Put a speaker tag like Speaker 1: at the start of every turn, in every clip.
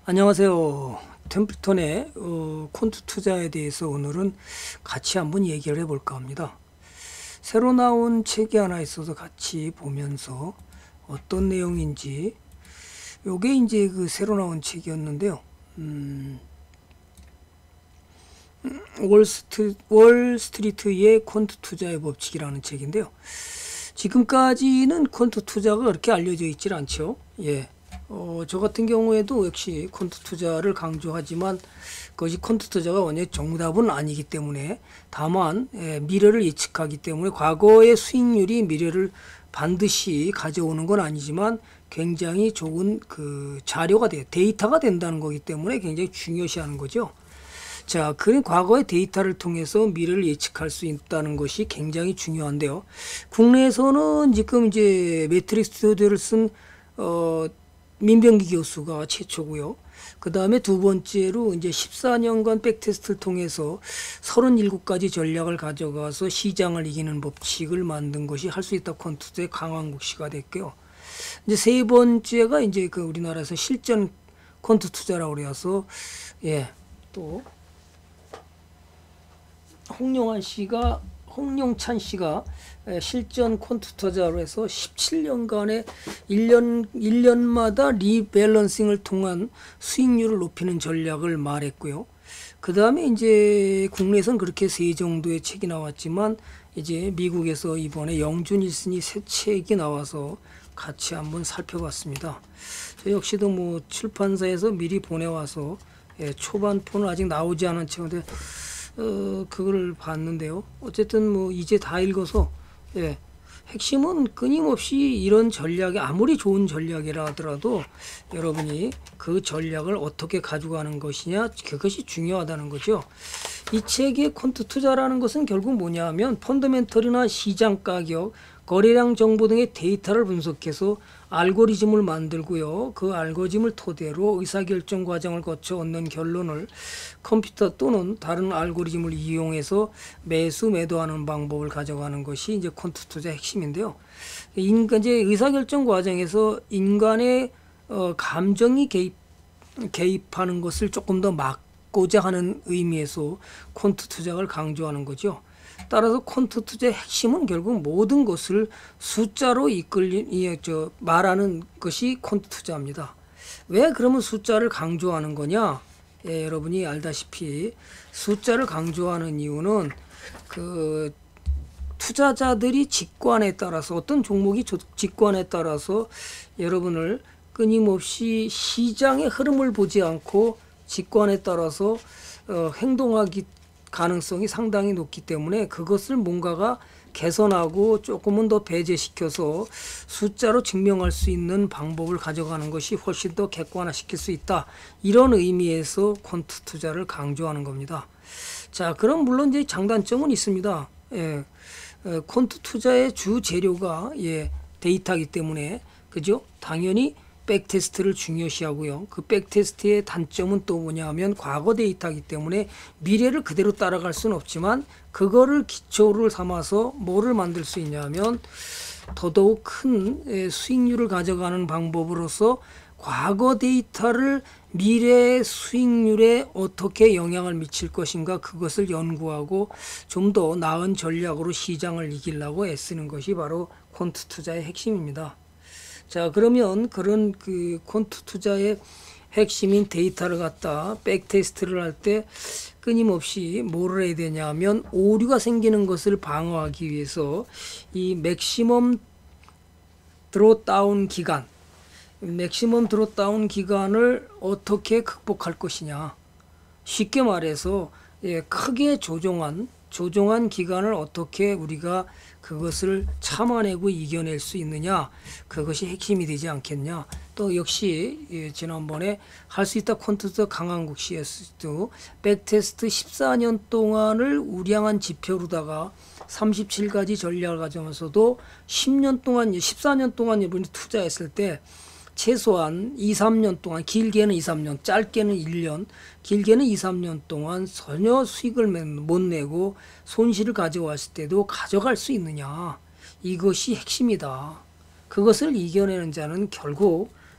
Speaker 1: 안녕하세요. 템플턴의 콘트 투자에 대해서 오늘은 같이 한번 얘기를 해볼까 합니다. 새로 나온 책이 하나 있어서 같이 보면서 어떤 내용인지, 요게 이제 그 새로 나온 책이었는데요. 월스트리트의 콘트 투자의 법칙이라는 책인데요. 지금까지는 콘트 투자가 그렇게 알려져 있질 않죠. 예. 저 같은 경우에도 역시 콘트 투자를 강조하지만 그것이 콘트 투자가 원래 정답은 아니기 때문에 다만 미래를 예측하기 때문에 과거의 수익률이 미래를 반드시 가져오는 건 아니지만 굉장히 좋은 그 자료가 돼요. 데이터가 된다는 거기 때문에 굉장히 중요시하는 거죠. 자, 그런 과거의 데이터를 통해서 미래를 예측할 수 있다는 것이 굉장히 중요한데요. 국내에서는 지금 이제 매트릭스 모델을 쓴 민병기 교수가 최초고요. 그 다음에 두 번째로 이제 14년간 백테스트를 통해서 37가지 전략을 가져가서 시장을 이기는 법칙을 만든 것이 할 수 있다 콘트의 강왕국 씨가 됐고요. 이제 세 번째가 이제 그 우리나라에서 실전 콘트 투자라고 그래서 또 홍용찬 씨가 실전 콘트 투자로 해서 17년간의 1년마다 리밸런싱을 통한 수익률을 높이는 전략을 말했고요. 그 다음에 이제 국내에서는 그렇게 세 정도의 책이 나왔지만 이제 미국에서 이번에 영준 일슨이 새 책이 나와서 같이 한번 살펴봤습니다. 저 역시도 뭐 출판사에서 미리 보내와서 초반본은 아직 나오지 않은 책인데 그걸 봤는데요. 어쨌든 뭐 이제 다 읽어서 핵심은 끊임없이 이런 전략이 아무리 좋은 전략이라 하더라도 여러분이 그 전략을 어떻게 가져가는 것이냐, 그것이 중요하다는 거죠. 이 책의 콘트 투자라는 것은 결국 뭐냐 하면 펀더멘털이나 시장 가격, 거래량 정보 등의 데이터를 분석해서 알고리즘을 만들고요. 그 알고리즘을 토대로 의사결정 과정을 거쳐 얻는 결론을 컴퓨터 또는 다른 알고리즘을 이용해서 매수 매도하는 방법을 가져가는 것이 이제 콘트 투자의 핵심인데요. 이제 의사결정 과정에서 인간의 감정이 개입하는 것을 조금 더 막고자 하는 의미에서 콘트 투자를 강조하는 거죠. 따라서 콘트 투자의 핵심은 결국 모든 것을 숫자로 말하는 것이 콘트 투자입니다. 왜 그러면 숫자를 강조하는 거냐? 여러분이 알다시피 숫자를 강조하는 이유는 그 투자자들이 직관에 따라서 어떤 종목이 직관에 따라서 여러분을 끊임없이 시장의 흐름을 보지 않고 직관에 따라서 행동하기 가능성이 상당히 높기 때문에 그것을 뭔가가 개선하고 조금은 더 배제시켜서 숫자로 증명할 수 있는 방법을 가져가는 것이 훨씬 더 객관화시킬 수 있다. 이런 의미에서 콘트 투자를 강조하는 겁니다. 자, 그럼 물론 이제 장단점은 있습니다. 콘트 투자의 주 재료가 데이터이기 때문에 그죠? 당연히 백테스트를 중요시하고요. 그 백테스트의 단점은 또 뭐냐 하면 과거 데이터이기 때문에 미래를 그대로 따라갈 수는 없지만 그거를 기초를 삼아서 뭐를 만들 수 있냐 하면 더더욱 큰 수익률을 가져가는 방법으로서 과거 데이터를 미래 수익률에 어떻게 영향을 미칠 것인가 그것을 연구하고 좀 더 나은 전략으로 시장을 이기려고 애쓰는 것이 바로 콘트 투자의 핵심입니다. 자, 그러면 그런 그 콘트 투자의 핵심인 데이터를 갖다 백테스트를 할 때 끊임없이 뭐를 해야 되냐 하면 오류가 생기는 것을 방어하기 위해서 이 맥시멈 드롭다운 기간을 어떻게 극복할 것이냐. 쉽게 말해서 크게 조종한 기간을 어떻게 우리가 그것을 참아내고 이겨낼 수 있느냐, 그것이 핵심이 되지 않겠냐. 또 역시 지난번에 할 수 있다 콘트도 강한국 씨에서도 백테스트 14년 동안을 우량한 지표로다가 37가지 전략을 가져가면서도 14년 동안 이분이 투자했을 때 최소한 2, 3년 동안, 길게는 2, 3년, 짧게는 1년, 길게는 2, 3년 동안 전혀 수익을 못 내고 손실을 가져왔을 때도 가져갈 수 있느냐. 이것이 핵심이다. 그것을 이겨내는 자는 결국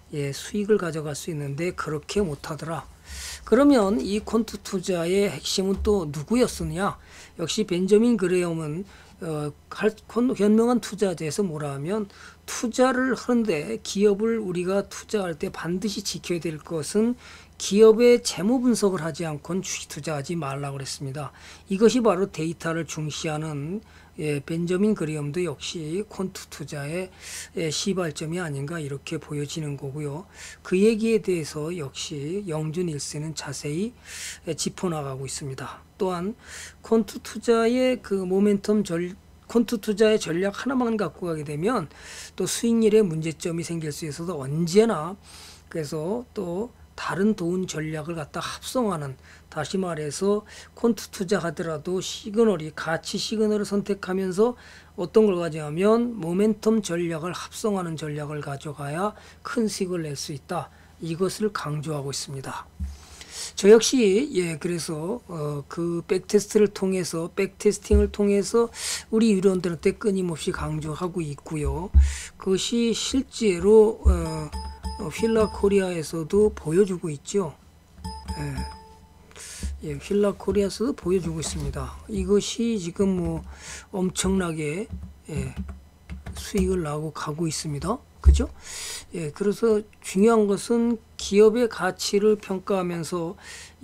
Speaker 1: 수익을 가져갈 수 있는데 그렇게 못하더라. 그러면 이 퀀트 투자의 핵심은 또 누구였느냐? 역시 벤저민 그레엄은 현명한 투자자에서 뭐라 하면, 투자를 하는데 기업을 우리가 투자할 때 반드시 지켜야 될 것은 기업의 재무 분석을 하지 않고는 주식 투자하지 말라고 그랬습니다. 이것이 바로 데이터를 중시하는 벤저민 그레엄도 역시 퀀트 투자의 시발점이 아닌가 이렇게 보여지는 거고요. 그 얘기에 대해서 역시 영준 일세는 자세히 짚어나가고 있습니다. 또한 퀀트 투자의 퀀트 투자의 전략 하나만 갖고 가게 되면 또 수익률에 문제점이 생길 수 있어서 언제나, 그래서 또 다른 좋은 전략을 갖다 합성하는, 다시 말해서 퀀트 투자 하더라도 시그널이 가치 시그널을 선택하면서 어떤 걸 가져가면 모멘텀 전략을 합성하는 전략을 가져가야 큰 수익을 낼 수 있다. 이것을 강조하고 있습니다. 저 역시 그래서 그 백테스팅을 통해서 우리 유료원들한테 끊임없이 강조하고 있고요. 그것이 실제로 휠라 코리아에서도 보여주고 있죠. 휠라 코리아에서도 보여주고 있습니다. 이것이 지금 뭐 엄청나게 수익을 나고 가고 있습니다. 그죠? 그래서 중요한 것은 기업의 가치를 평가하면서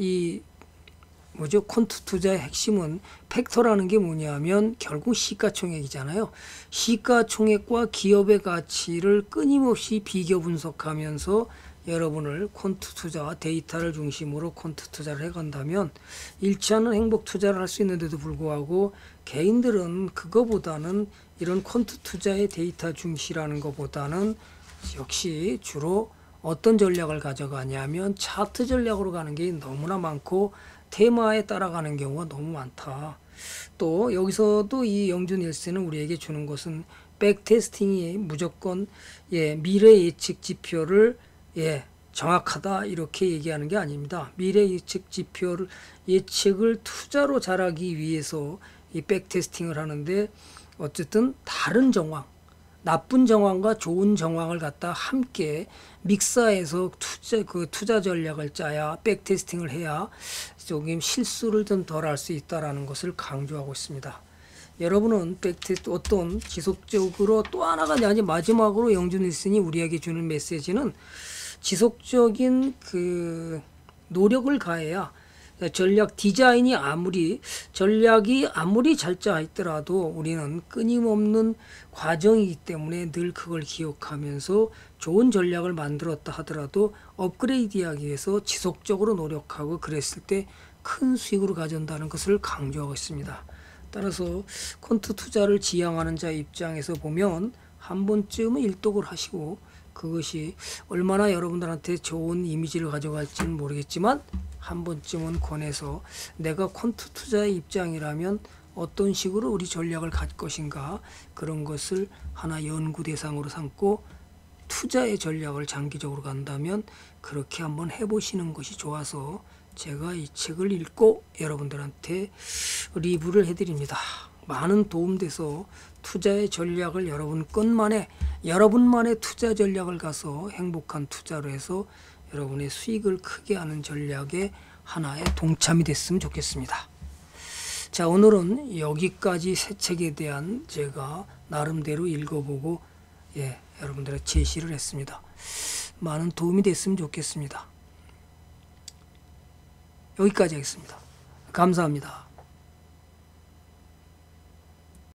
Speaker 1: 퀀트 투자의 핵심은, 팩터라는 게 뭐냐면 결국 시가총액이잖아요. 시가총액과 기업의 가치를 끊임없이 비교 분석하면서 여러분을 퀀트 투자와 데이터를 중심으로 퀀트 투자를 해간다면 잃지 않은 행복 투자를 할 수 있는데도 불구하고, 개인들은 그거보다는 이런 퀀트 투자의 데이터 중시라는 것보다는 역시 주로 어떤 전략을 가져가냐면 차트 전략으로 가는 게 너무나 많고 테마에 따라가는 경우가 너무 많다. 또 여기서도 이 영준 일세는 우리에게 주는 것은 백테스팅이 무조건 미래 예측 지표를 정확하다 이렇게 얘기하는 게 아닙니다. 미래 예측을 투자로 잘하기 위해서 이 백테스팅을 하는데, 어쨌든 다른 정황, 나쁜 정황과 좋은 정황을 갖다 함께 믹서해서 투자 전략을 짜야, 백테스팅을 해야 조금 실수를 좀 덜 할 수 있다라는 것을 강조하고 있습니다. 여러분은 백테스트 어떤 지속적으로, 또 하나가 아니 마지막으로 영준 일슨이 우리에게 주는 메시지는 지속적인 노력을 가해야, 전략이 아무리 잘 짜 있더라도 우리는 끊임없는 과정이기 때문에 늘 그걸 기억하면서 좋은 전략을 만들었다 하더라도 업그레이드하기 위해서 지속적으로 노력하고 그랬을 때 큰 수익으로 가져온다는 것을 강조하고 있습니다. 따라서 퀀트 투자를 지향하는 자 입장에서 보면 한 번쯤은 일독을 하시고, 그것이 얼마나 여러분들한테 좋은 이미지를 가져갈지는 모르겠지만 한 번쯤은 권해서 내가 퀀트 투자의 입장이라면 어떤 식으로 우리 전략을 갈 것인가, 그런 것을 하나 연구 대상으로 삼고 투자의 전략을 장기적으로 간다면 그렇게 한번 해보시는 것이 좋아서 제가 이 책을 읽고 여러분들한테 리뷰를 해드립니다. 많은 도움돼서 투자의 전략을 여러분만의 투자 전략을 가서 행복한 투자로 해서 여러분의 수익을 크게 하는 전략의 하나의 동참이 됐으면 좋겠습니다. 자, 오늘은 여기까지 새 책에 대한 제가 나름대로 읽어보고 여러분들의 제시를 했습니다. 많은 도움이 됐으면 좋겠습니다. 여기까지 하겠습니다. 감사합니다.